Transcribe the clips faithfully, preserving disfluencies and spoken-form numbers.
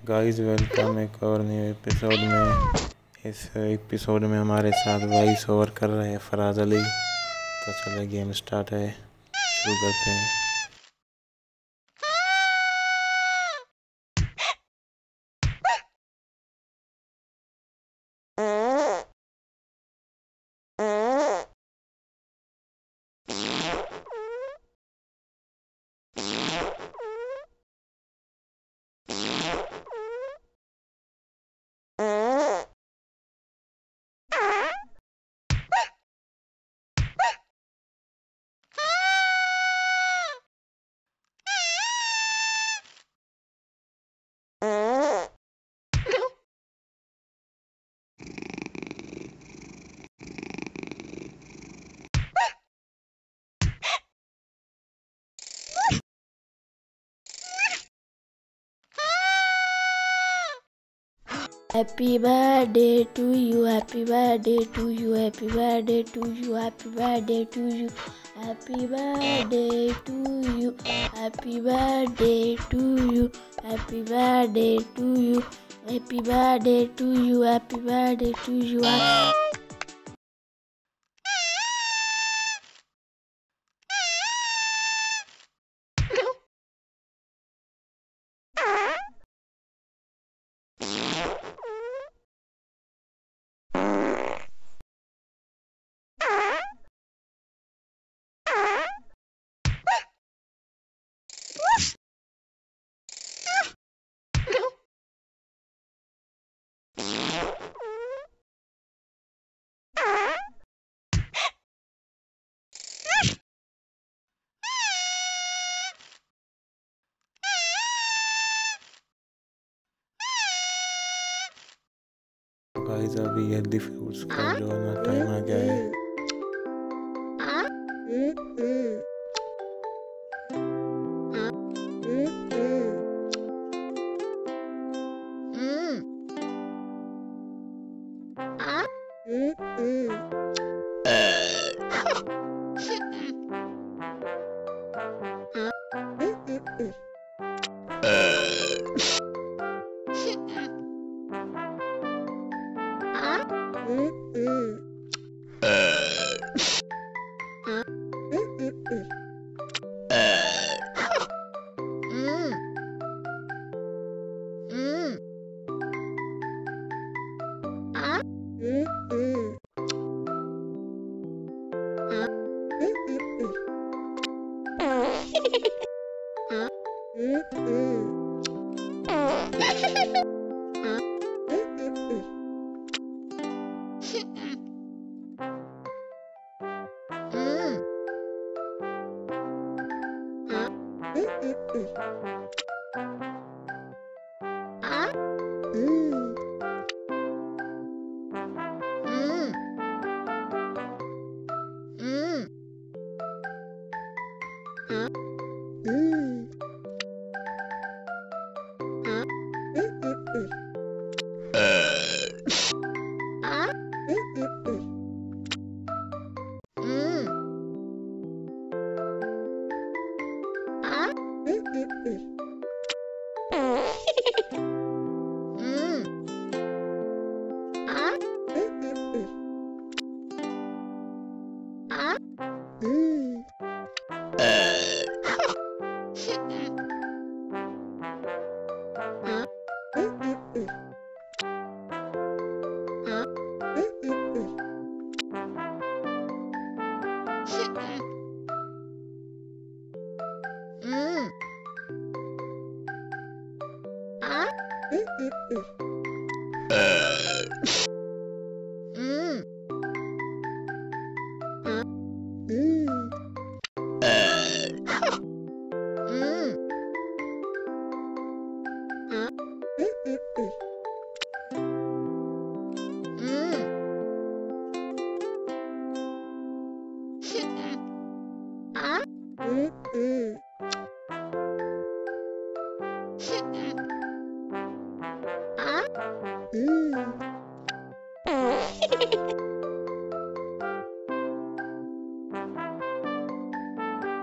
Guys welcome एक और new episode में। इस एपिसोड में हमारे साथ वॉइस ओवर कर रहे हैं फराज अली। तो चलो गेम स्टार्ट है, शुरू करते हैं। Happy birthday to you, happy birthday to you, happy birthday to you, happy birthday to you, happy birthday to you, happy birthday to you, happy birthday to you, happy birthday to you, happy birthday to you. Guys अभी healthy fruits का जो है ना time आ गया है।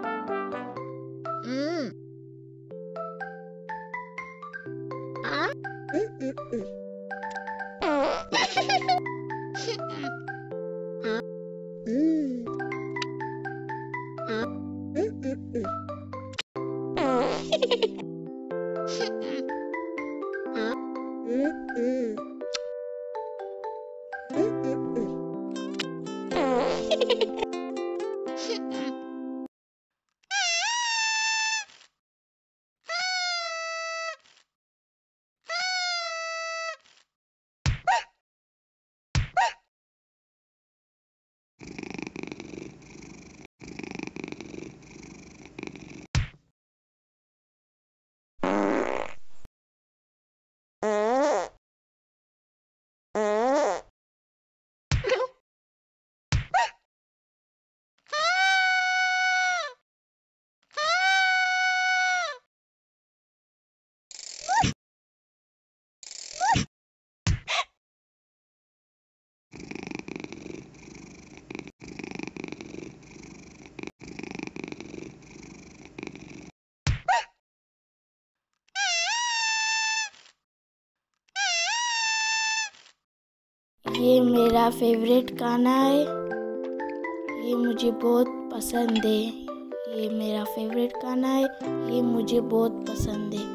Mm. ये मेरा favourite गाना है। ये मुझे बहुत पसंद है। ये मेरा फेवरेट गाना है। ये मुझे बहुत पसंद है।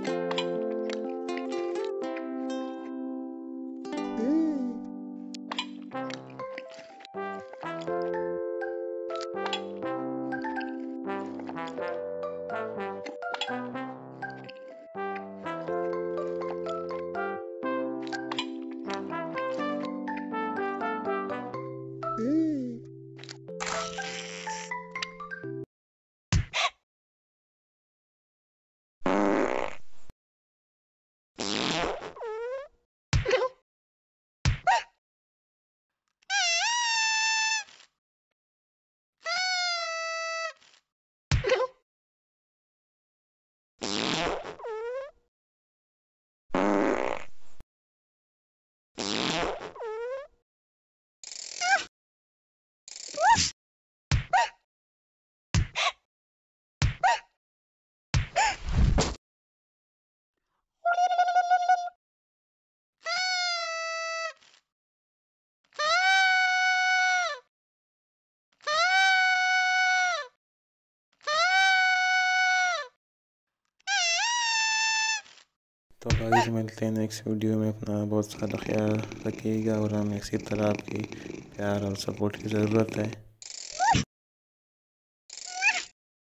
तो गाइस मिलते हैं नेक्स्ट वीडियो में। अपना बहुत सारा ख्याल रखिएगा और हमें इसी तरह आपकी प्यार और सपोर्ट की ज़रूरत है।